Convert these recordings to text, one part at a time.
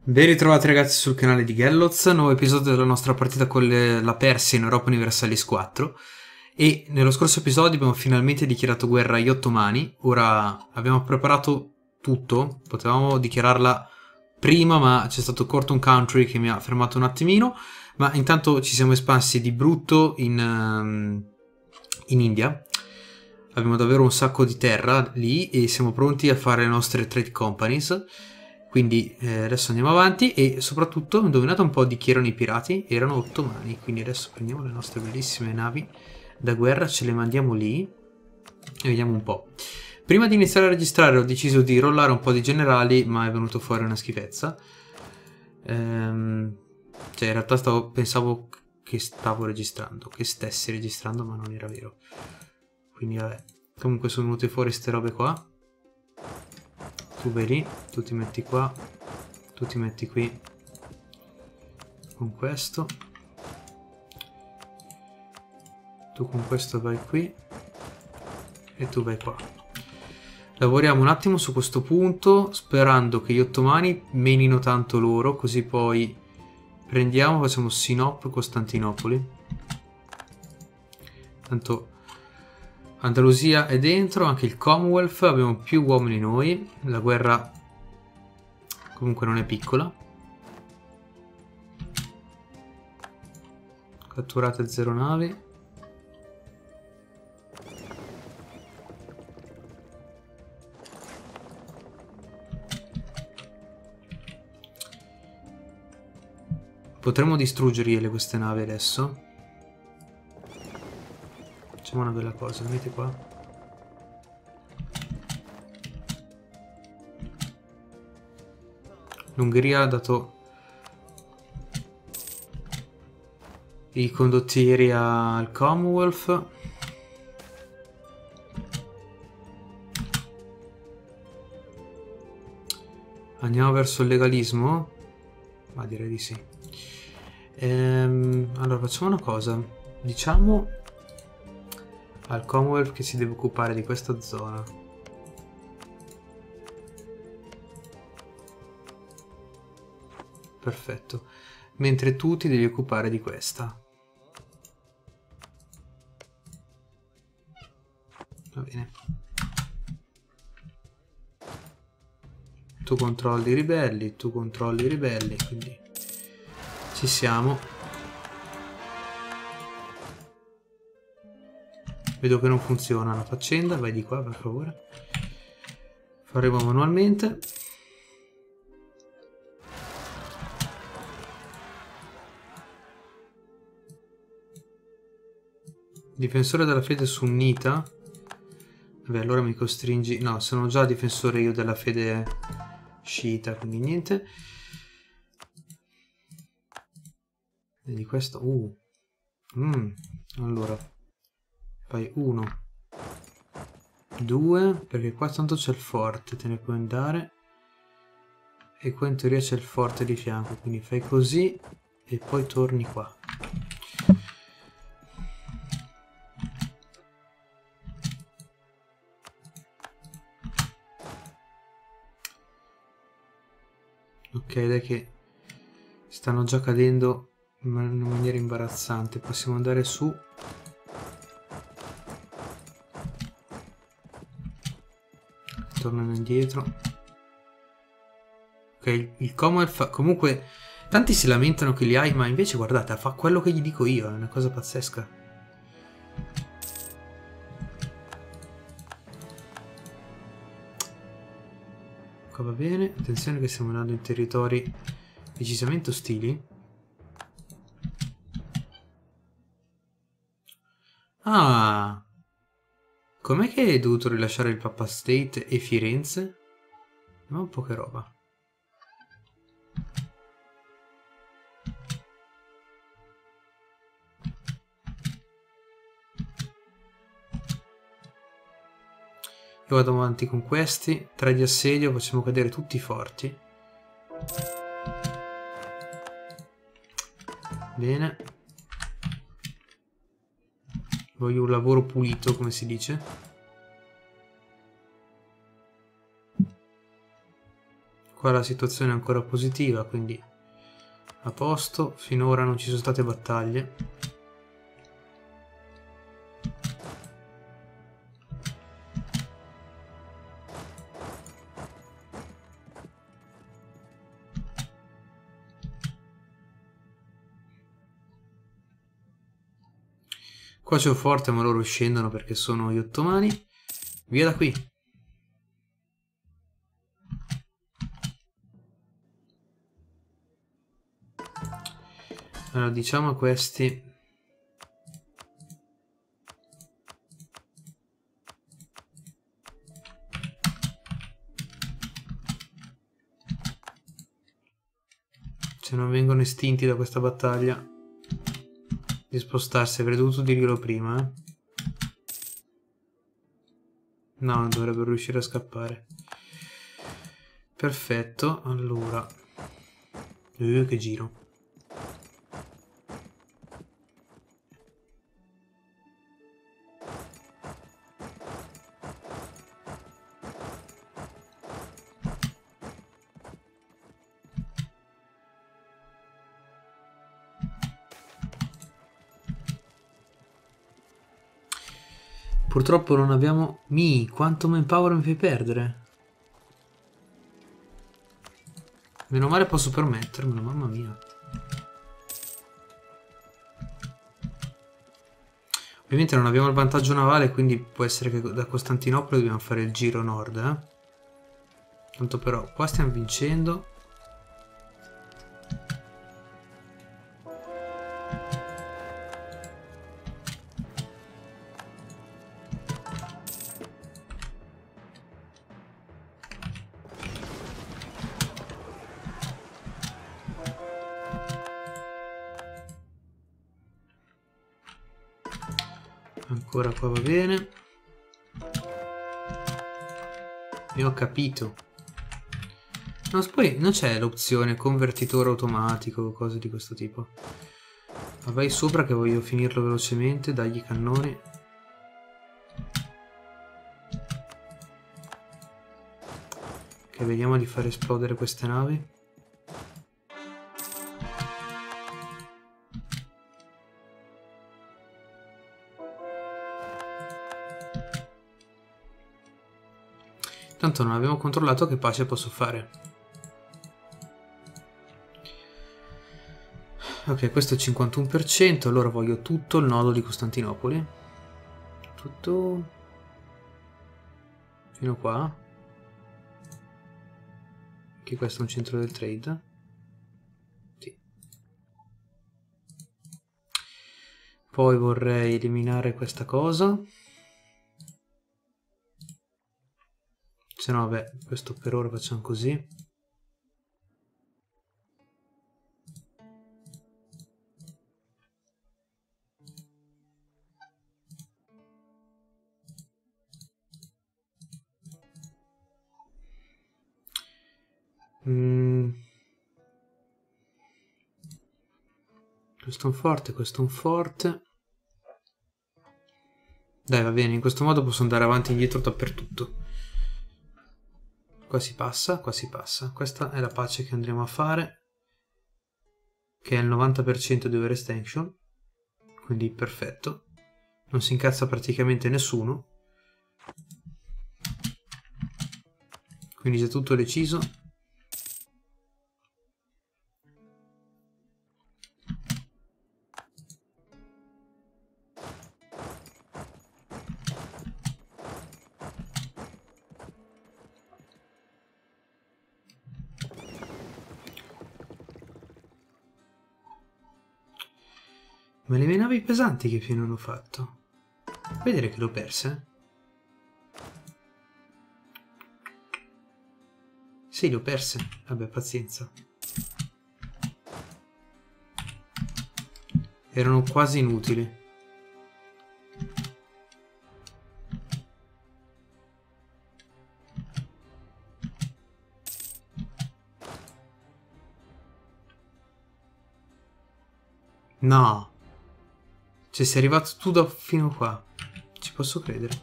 Ben ritrovati ragazzi sul canale di Gelloz, nuovo episodio della nostra partita con la Persia in Europa Universalis 4 e nello scorso episodio abbiamo finalmente dichiarato guerra agli Ottomani. Ora abbiamo preparato tutto, potevamo dichiararla prima ma c'è stato Corton Country che mi ha fermato un attimino, ma intanto ci siamo espansi di brutto in India. Abbiamo davvero un sacco di terra lì e siamo pronti a fare le nostre trade companies. Quindi adesso andiamo avanti e soprattutto indovinate un po' di chi erano i pirati? Erano ottomani, quindi adesso prendiamo le nostre bellissime navi da guerra, ce le mandiamo lì e vediamo un po'. Prima di iniziare a registrare ho deciso di rollare un po' di generali, ma è venuto fuori una schifezza. Cioè in realtà pensavo che stavo registrando, che stessi registrando, ma non era vero. Quindi vabbè, comunque sono venute fuori ste robe qua. Tu vai lì, tu ti metti qua, tu ti metti qui con questo, tu con questo vai qui e tu vai qua. Lavoriamo un attimo su questo punto sperando che gli ottomani menino tanto loro, così poi prendiamo, facciamo Sinop, Costantinopoli. Tanto Andalusia è dentro, anche il Commonwealth, abbiamo più uomini noi, la guerra comunque non è piccola. Catturate 0 navi. Potremmo distruggergliele queste navi adesso. Facciamo una bella cosa, venite qua. L'Ungheria ha dato i condottieri al Commonwealth. Andiamo verso il legalismo? Ma direi di sì. Allora facciamo una cosa. Diciamo al Commonwealth che si deve occupare di questa zona. Perfetto. Mentre tu ti devi occupare di questa. Va bene. Tu controlli i ribelli, tu controlli i ribelli, quindi ci siamo. Vedo che non funziona la faccenda, vai di qua per favore. Faremo manualmente. Difensore della fede sunnita. Vabbè, allora mi costringi... No, sono già difensore io della fede sciita, quindi niente. E di questo... Allora... Fai 1, 2, perché qua tanto c'è il forte, te ne puoi andare. E qua in teoria c'è il forte di fianco, quindi fai così e poi torni qua. Ok, dai che stanno già cadendo in una maniera imbarazzante. Possiamo andare su. Tornano indietro. Ok, il Commonwealth comunque tanti si lamentano che li hai, ma invece guardate, fa quello che gli dico io, è una cosa pazzesca. Qua va bene, attenzione che stiamo andando in territori decisamente ostili. Ah, com'è che hai dovuto rilasciare il Papa State e Firenze? Ma un po' che roba. Io vado avanti con questi, 3 di assedio, facciamo cadere tutti i forti. Bene. Voglio un lavoro pulito, come si dice. Qua la situazione è ancora positiva, quindi a posto. Finora non ci sono state battaglie. Qua c'è un forte, ma loro scendono perché sono gli ottomani. Via da qui. Allora, diciamo a questi... se non vengono estinti da questa battaglia, di spostarsi. Avrei dovuto dirglielo prima, eh. No, non dovrebbero riuscire a scappare. Perfetto, allora... che giro. Purtroppo non abbiamo... quanto manpower mi fai perdere? Meno male posso permettermelo, mamma mia. Ovviamente non abbiamo il vantaggio navale, quindi può essere che da Costantinopoli dobbiamo fare il giro nord, eh. Tanto però, qua stiamo vincendo. Ancora qua va bene. E ho capito. No, poi non c'è l'opzione convertitore automatico o cose di questo tipo. Ma vai sopra che voglio finirlo velocemente. Dagli i cannoni. Ok, vediamo di far esplodere queste navi. Tanto non abbiamo controllato che pace posso fare. Ok, questo è il 51%, allora voglio tutto il nodo di Costantinopoli. Tutto... fino qua. Che questo è un centro del trade. Sì. Poi vorrei eliminare questa cosa. Se no, vabbè, questo per ora facciamo così. Questo è un forte, questo è un forte. Dai, va bene, in questo modo posso andare avanti e indietro dappertutto. Qua si passa, qua si passa. Questa è la pace che andremo a fare, che è il 90% di overextension, quindi perfetto. Non si incazza praticamente nessuno. Quindi già tutto deciso. Ma le mie navi pesanti che fine hanno fatto? Vedere che l'ho perse? Sì, le ho perse. Vabbè, pazienza. Erano quasi inutili. No. Cioè, sei arrivato tu fino qua. Ci posso credere.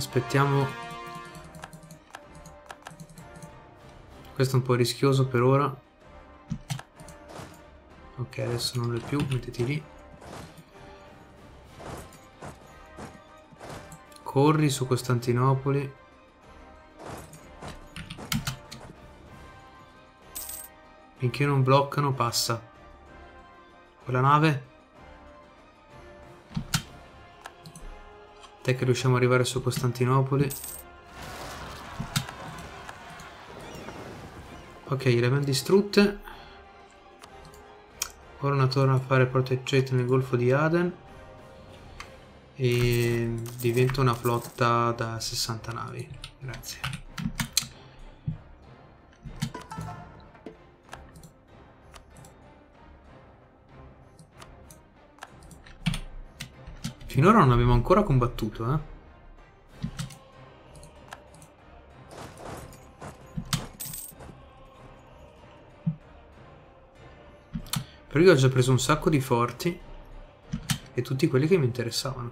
Aspettiamo. Questo è un po' rischioso per ora. Ok, adesso non lo è più, mettiti lì. Corri su Costantinopoli. Finché non bloccano, passa. Quella nave. Te che riusciamo ad arrivare su Costantinopoli. Ok, le abbiamo distrutte. Ora una torna a fare proteggete nel Golfo di Aden. E diventa una flotta da 60 navi. Grazie. Finora non abbiamo ancora combattuto, eh. Però io ho già preso un sacco di forti e tutti quelli che mi interessavano.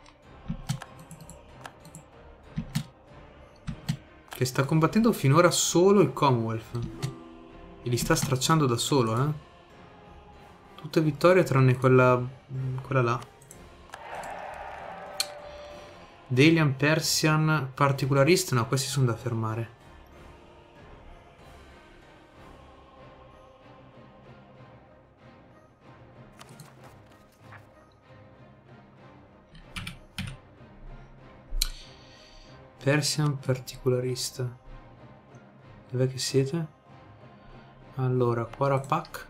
Che sta combattendo finora solo il Commonwealth. E li sta stracciando da solo, eh. Tutte vittorie tranne quella là. Delian, Persian, Particularist, no, questi sono da fermare. Persian, Particularista. Dov'è che siete? Allora, Quarapak.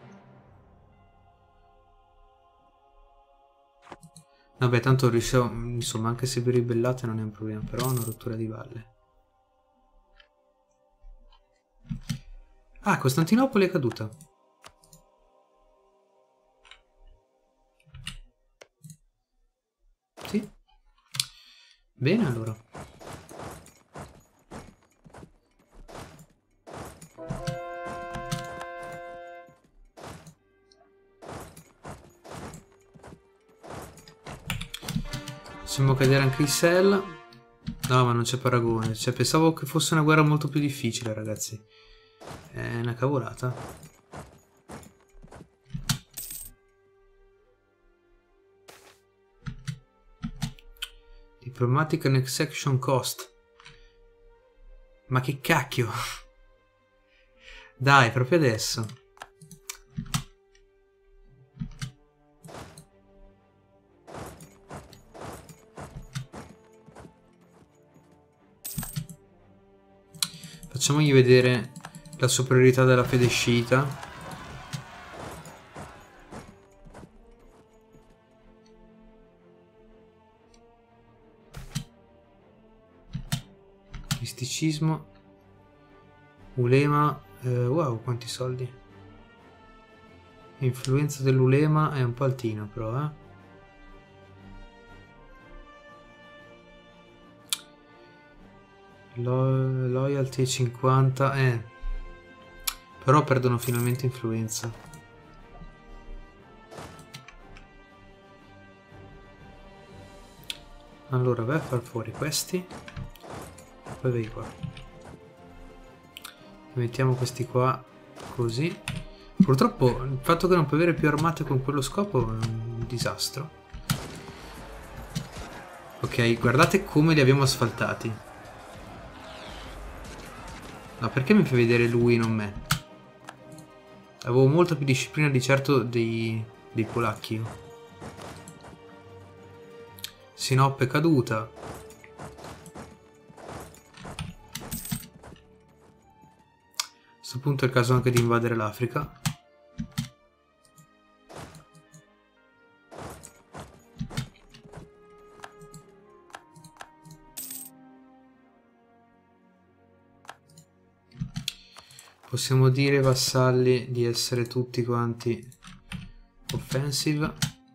Vabbè, tanto riusciamo, insomma, anche se vi ribellate non è un problema, però è una rottura di balle. Ah, Costantinopoli è caduta. Sì. Bene, allora. Facciamo cadere anche i Sel. No, ma non c'è paragone. Cioè, pensavo che fosse una guerra molto più difficile, ragazzi. È una cavolata. Diplomatic Annexation Cost. Ma che cacchio. Dai, proprio adesso. Facciamogli vedere la superiorità della fede sciita. Misticismo. Ulema. Wow, quanti soldi. Influenza dell'ulema è un po' altina però, eh. Loyalty 50, però perdono finalmente influenza. Allora vai a far fuori questi. Poi vai qua. Mettiamo questi qua così. Purtroppo il fatto che non puoi avere più armate con quello scopo è un disastro. Ok, guardate come li abbiamo asfaltati. No, perché mi fai vedere lui e non me? Avevo molta più disciplina di certo dei polacchi io. Sinope è caduta. A questo punto è il caso anche di invadere l'Africa. Possiamo dire ai vassalli di essere tutti quanti offensive.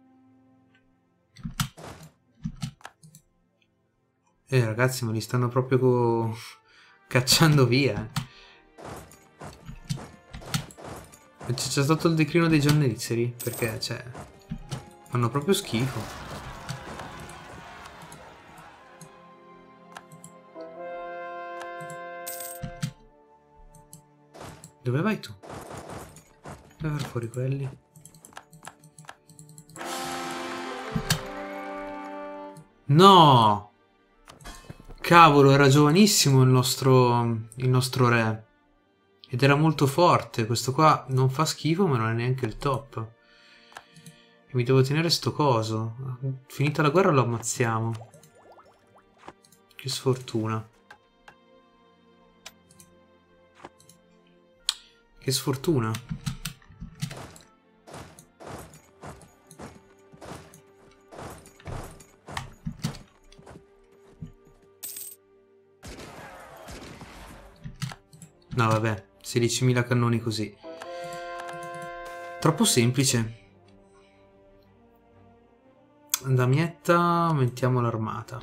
Ragazzi, ma li stanno proprio cacciando via. C'è stato il declino dei giannizzeri, perché, cioè, fanno proprio schifo. Dove vai tu? Vai per fuori quelli. No! Cavolo, era giovanissimo il nostro re. Ed era molto forte. Questo qua non fa schifo, ma non è neanche il top. E mi devo tenere sto coso. Finita la guerra lo ammazziamo. Che sfortuna. Che sfortuna. No, vabbè, 16.000 cannoni così. Troppo semplice. Damietta, aumentiamo l'armata.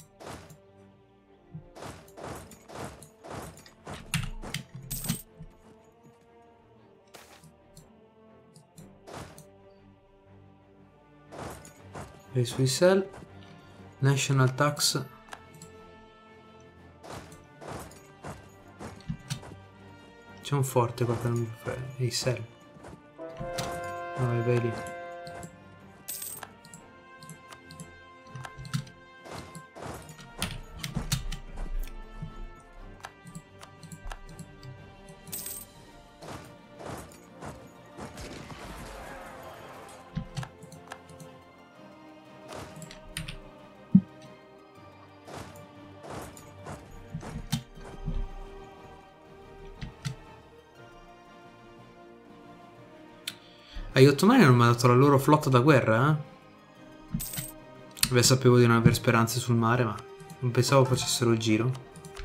E sui sell. National tax. C'è un forte qua per non fare i sell. Vai lì. Gli ottomani hanno mandato la loro flotta da guerra, eh? Beh, sapevo di non avere speranze sul mare, ma non pensavo facessero il giro.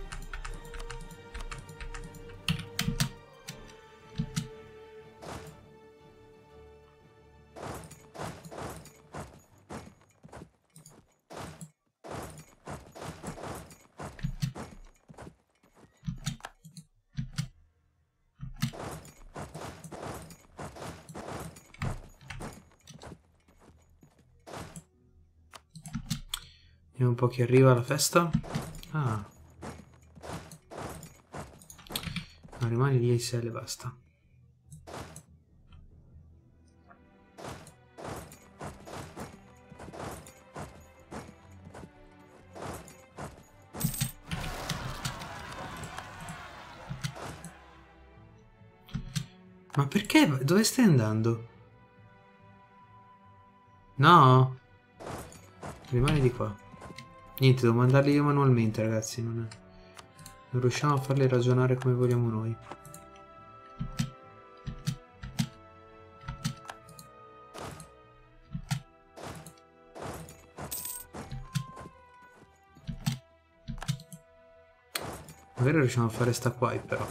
Vediamo un po' chi arriva alla festa. Ah. No, rimani lì ai sell e basta. Ma perché? Dove stai andando? No? Rimani di qua. Niente, devo mandarli io manualmente, ragazzi. Non riusciamo a farli ragionare come vogliamo noi. Magari riusciamo a fare sta qua, però.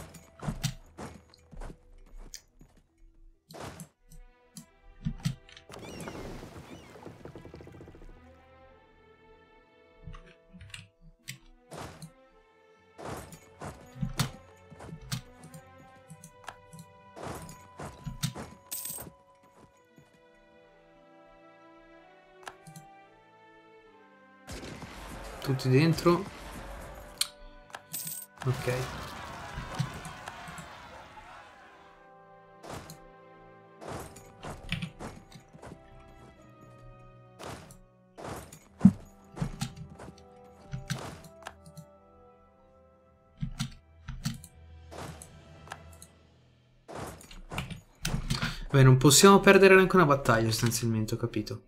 Tutti dentro. Ok. Beh, non possiamo perdere neanche una battaglia, sostanzialmente, ho capito.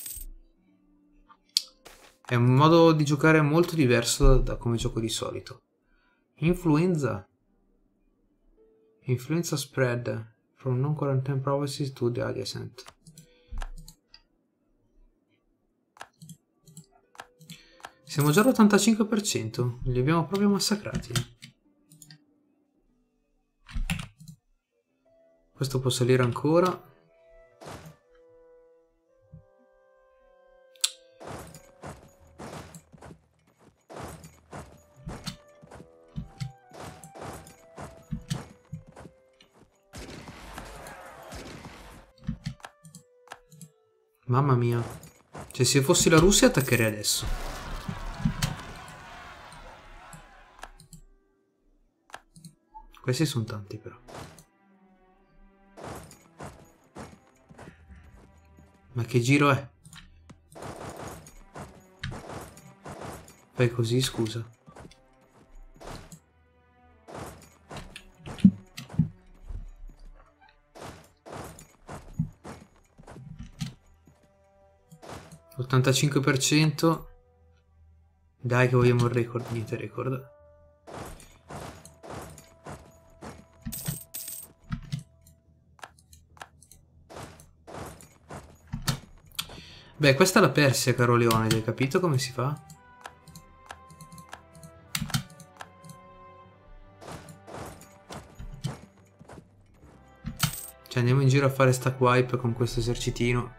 È un modo di giocare molto diverso da come gioco di solito. Influenza. Influenza spread from non-quarantine provinces to the adjacent. Siamo già all'85%. Li abbiamo proprio massacrati. Questo può salire ancora. Mamma mia. Cioè, se fossi la Russia attaccherei adesso. Questi sono tanti, però. Ma che giro è? Fai così, scusa. l'85%. Dai che vogliamo il record, niente record. Beh, questa è la Persia, caro Leone, hai capito come si fa? Cioè andiamo in giro a fare stack wipe con questo esercitino.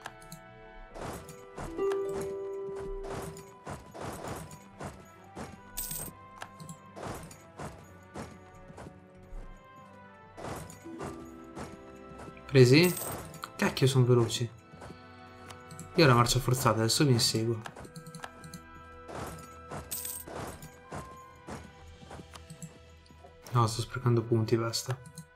Presi? Cacchio, sono veloci. Io ho la marcia forzata, adesso vi inseguo. No, sto sprecando punti, basta.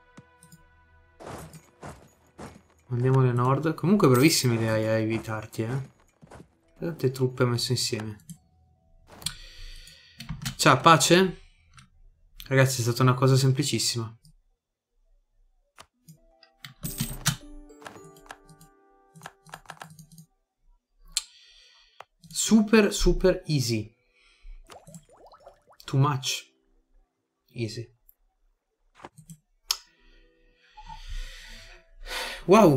Andiamo alle nord. Comunque bravissimi le hai a evitarti, eh. Tante truppe messe insieme. Ciao, pace? Ragazzi, è stata una cosa semplicissima. Super easy. Too much easy. Wow,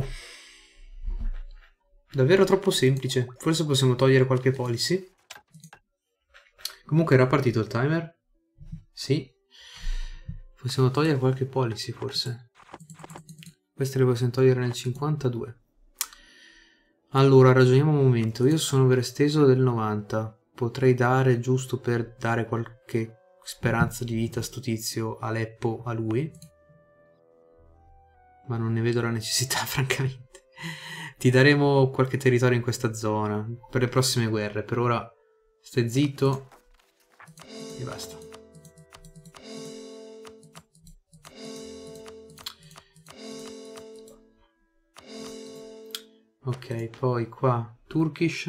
davvero troppo semplice. Forse possiamo togliere qualche policy. Comunque era partito il timer? Sì. Possiamo togliere qualche policy forse. Queste le possiamo togliere nel 52. Allora, ragioniamo un momento. Io sono overesteso del 90. Potrei dare, giusto per dare qualche speranza di vita a sto tizio, Aleppo, a lui. Ma non ne vedo la necessità, francamente. Ti daremo qualche territorio in questa zona per le prossime guerre. Per ora stai zitto e basta. Ok, poi qua Turkish.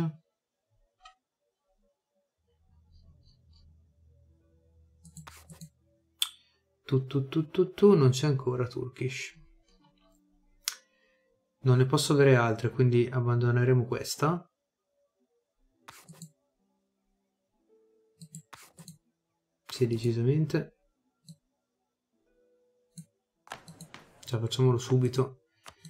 Tu, non c'è ancora Turkish. Non ne posso avere altre, quindi abbandoneremo questa. Sì, decisamente. Cioè, facciamolo subito.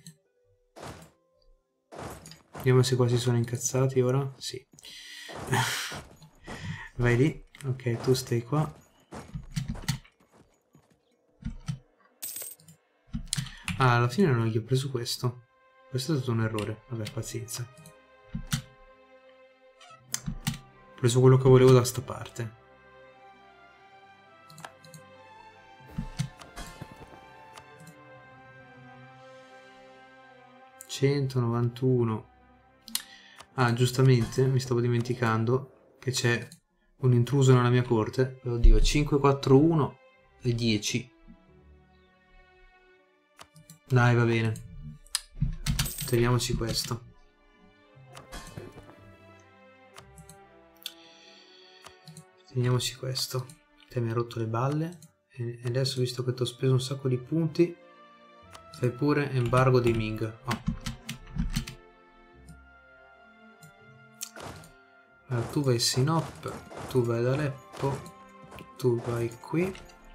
Vediamo se qua si sono incazzati ora. Sì. Vai lì. Ok, tu stai qua. Ah, alla fine non gli ho preso questo. Questo è stato un errore. Vabbè, pazienza. Ho preso quello che volevo da sta parte. $191. Ah, giustamente, mi stavo dimenticando che c'è un intruso nella mia corte. Oddio, 541 e 10. Dai, va bene. Teniamoci questo. Teniamoci questo. Te mi hai rotto le balle. E adesso, visto che ti ho speso un sacco di punti, fai pure embargo dei Ming. Oh. Allora, tu vai a Sinop, tu vai ad Aleppo, tu vai qui.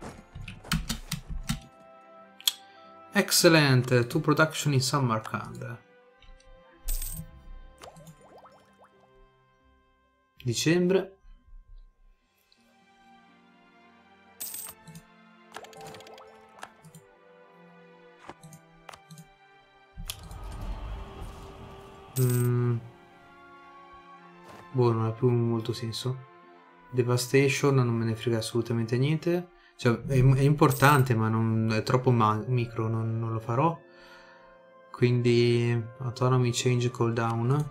Excellent! Tu production in Samarkand. Dicembre. Boh, non ha più molto senso. Devastation non me ne frega assolutamente niente. Cioè, è importante, ma non è troppo micro, non lo farò. Quindi, autonomy change cooldown.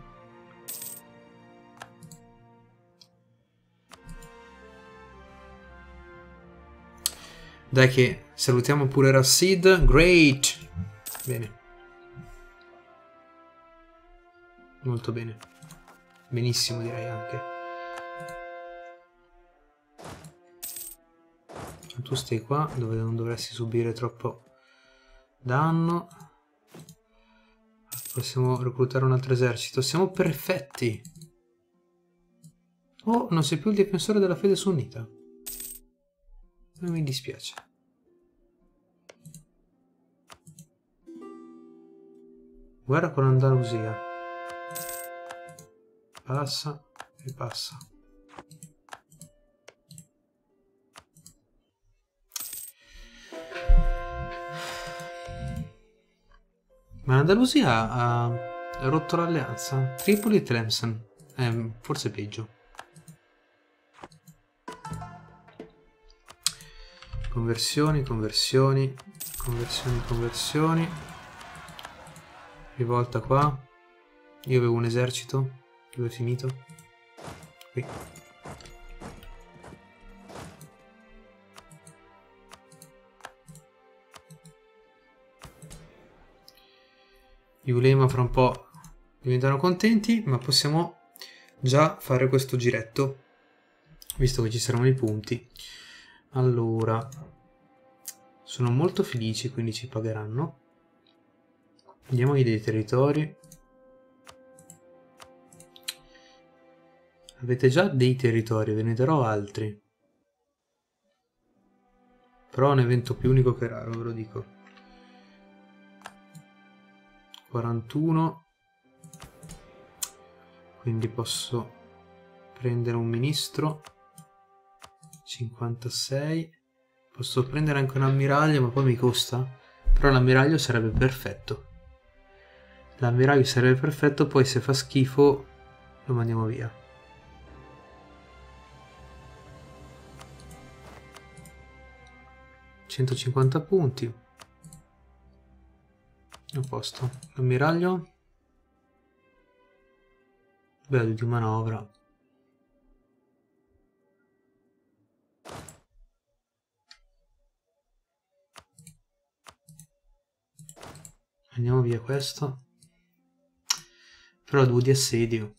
Dai che salutiamo pure Rashid. Great! Bene. Molto bene. Benissimo, direi anche. Tu stai qua, dove non dovresti subire troppo danno. Possiamo reclutare un altro esercito. Siamo perfetti. Oh, non sei più il difensore della fede sunnita. Non mi dispiace. Guerra con l'Andalusia. Passa e passa. Ma l'Andalusia ha rotto l'alleanza. Tripoli e Tlemcen. Forse peggio. Conversioni, conversioni, conversioni, conversioni. Rivolta qua. Io avevo un esercito. Dove è finito? Qui. Gli Ulema fra un po' diventano contenti, ma possiamo già fare questo giretto, visto che ci saranno i punti. Allora, sono molto felici, quindi ci pagheranno. Diamogli dei territori. Avete già dei territori, ve ne darò altri. Però è un evento più unico che raro, ve lo dico. 41. Quindi posso prendere un ministro. 56. Posso prendere anche un ammiraglio, ma poi mi costa. Però l'ammiraglio sarebbe perfetto. L'ammiraglio sarebbe perfetto, poi se fa schifo lo mandiamo via. $150 punti. A posto. L'ammiraglio. Bello di manovra. Andiamo via questo. Però 2 di assedio.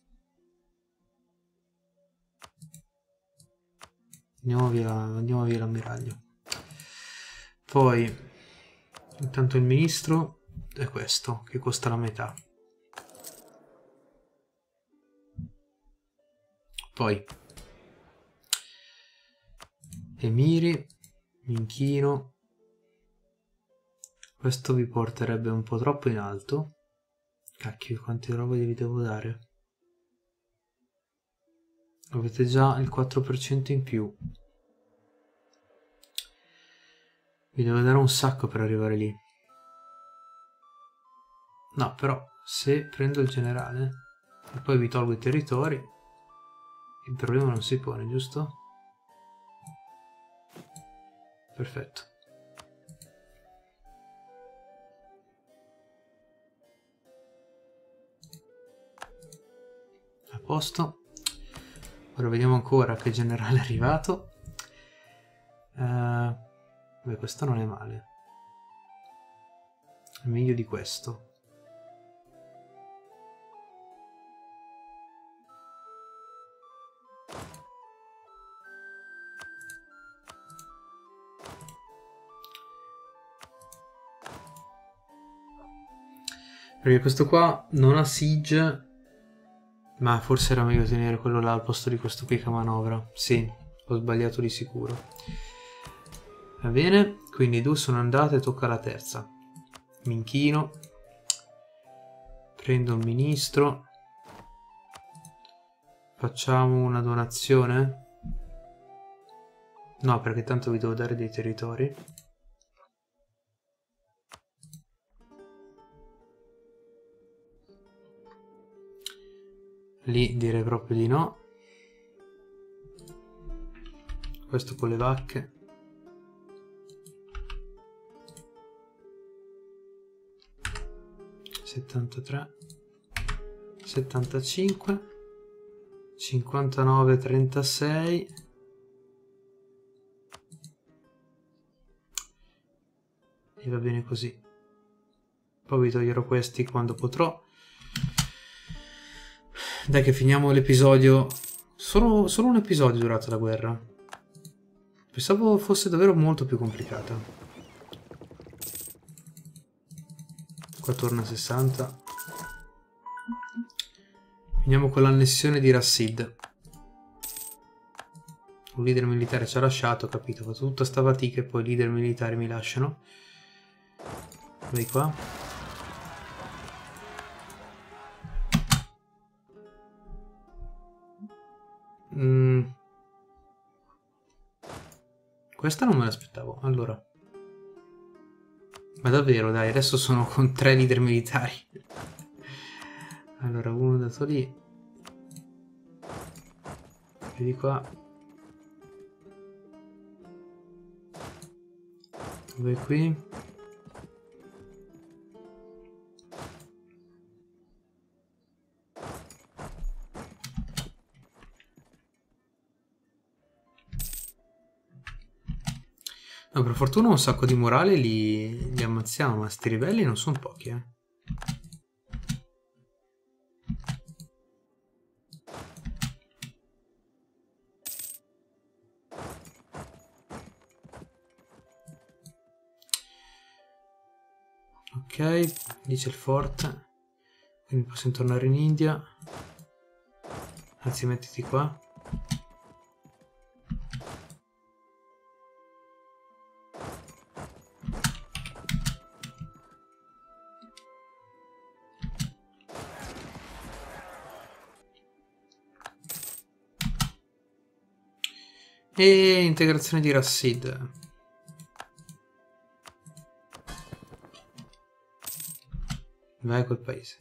Andiamo via l'ammiraglio. Poi intanto il ministro è questo, che costa la metà. Poi emiri, minchino. Questo vi porterebbe un po' troppo in alto. Cacchio, quante robe vi devo dare? Avete già il 4% in più. Vi devo dare un sacco per arrivare lì. No, però se prendo il generale e poi vi tolgo i territori, il problema non si pone, giusto? Perfetto. A posto. Ora vediamo ancora che generale è arrivato. Beh, questo non è male. È meglio di questo. Perché questo qua non ha siege, ma forse era meglio tenere quello là al posto di questo qui che manovra. Sì, ho sbagliato di sicuro. Va bene, quindi 2 sono andate, tocca la terza. Mi inchino, prendo il ministro, facciamo una donazione? No, perché tanto vi devo dare dei territori. Lì direi proprio di no. Questo con le vacche. $73, 75, 59, 36. E va bene così. Poi vi toglierò questi quando potrò. Dai che finiamo l'episodio. Solo un episodio è durata la guerra. Pensavo fosse davvero molto più complicata. Qua torna a 60. Finiamo con l'annessione di Rassid. Un leader militare ci ha lasciato, capito? Ho fatto tutta sta fatica e poi i leader militari mi lasciano. Vai qua. Questa non me l'aspettavo. Allora. Ma davvero, dai, adesso sono con 3 leader militari. Allora, uno dato lì. Più di qua. Dove qui? No, per fortuna un sacco di morale li ammazziamo, ma sti ribelli non sono pochi, eh. Ok, lì c'è il forte, quindi possiamo tornare in India. Anzi, mettiti qua. E integrazione di Rassid. Vai a quel paese.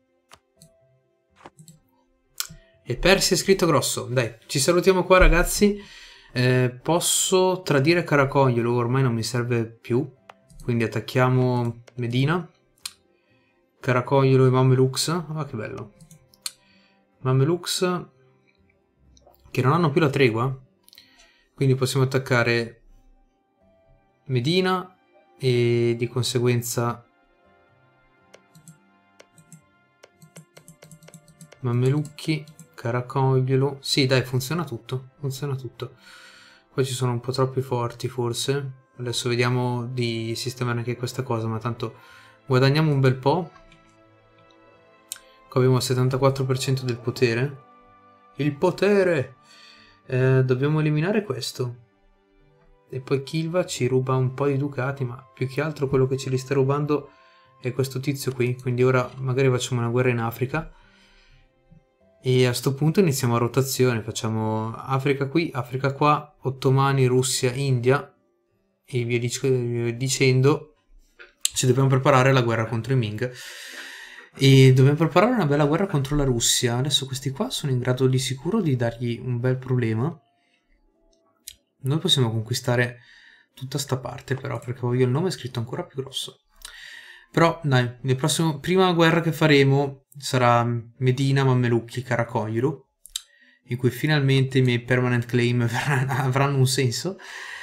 E Persia è scritto grosso. Dai, ci salutiamo qua ragazzi. Posso tradire Caracogliolo, ormai non mi serve più. Quindi attacchiamo Medina. Caracogliolo e Mamelux. Ah, che bello. Mamelux che non hanno più la tregua. Quindi possiamo attaccare Medina e di conseguenza Mamelucchi, Caracogliolo. Sì, dai, funziona tutto. Funziona tutto. Qua ci sono un po' troppi forti, forse. Adesso vediamo di sistemare anche questa cosa, ma tanto guadagniamo un bel po'. Qua abbiamo il 74% del potere. Il potere! Dobbiamo eliminare questo. E poi Kilva ci ruba un po' di ducati, ma più che altro quello che ce li sta rubando è questo tizio qui. Quindi ora magari facciamo una guerra in Africa. E a sto punto iniziamo a rotazione. Facciamo Africa qui, Africa qua, Ottomani, Russia, India. E via dicendo. Ci dobbiamo preparare alla guerra contro i Ming. E dobbiamo preparare una bella guerra contro la Russia. Adesso questi qua sono in grado di sicuro di dargli un bel problema. Noi possiamo conquistare tutta sta parte però, perché voglio il nome scritto ancora più grosso. Però dai, prima guerra che faremo sarà Medina, Mamelucchi, Caracogliolo, in cui finalmente i miei permanent claim avranno un senso.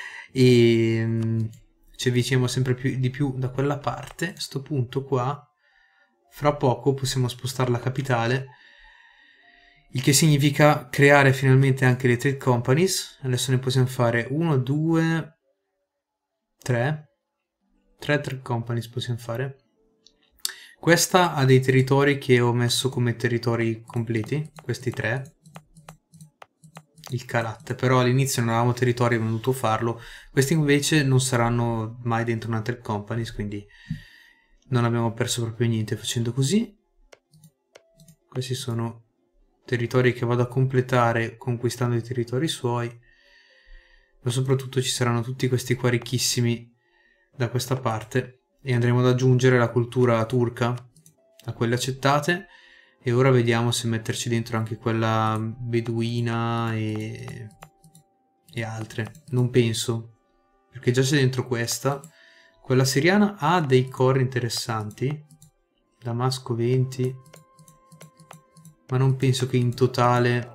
E ci avviciniamo sempre di più da quella parte. A sto punto qua fra poco possiamo spostare la capitale, il che significa creare finalmente anche le trade companies. Adesso ne possiamo fare 1, 2, 3 trade companies possiamo fare. Questa ha dei territori che ho messo come territori completi, questi 3. Il Karat, però all'inizio non avevamo territori, abbiamo dovuto farlo. Questi invece non saranno mai dentro una trade companies, quindi non abbiamo perso proprio niente facendo così. Questi sono territori che vado a completare conquistando i territori suoi, ma soprattutto ci saranno tutti questi qua ricchissimi da questa parte e andremo ad aggiungere la cultura turca a quelle accettate. E ora vediamo se metterci dentro anche quella beduina e altre. Non penso, perché già c'è dentro questa. Quella siriana ha dei core interessanti. Damasco 20. Ma non penso che in totale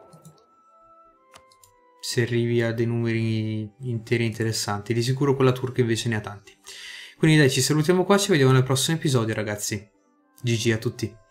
si arrivi a dei numeri interi interessanti. Di sicuro quella turca invece ne ha tanti. Quindi dai, ci salutiamo qua, ci vediamo nel prossimo episodio ragazzi. GG a tutti.